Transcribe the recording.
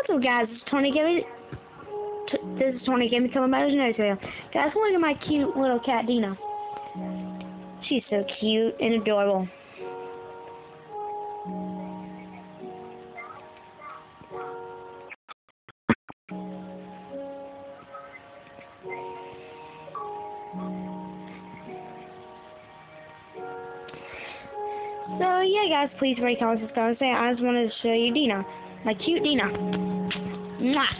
What's up, guys? This is Tony Gaming telling about his nose video. Guys, look at my cute little cat, Deana. She's so cute and adorable. So, yeah, guys, please rate, comment, subscribe, and say I just wanted to show you Deana. My cute Deana. Mwah!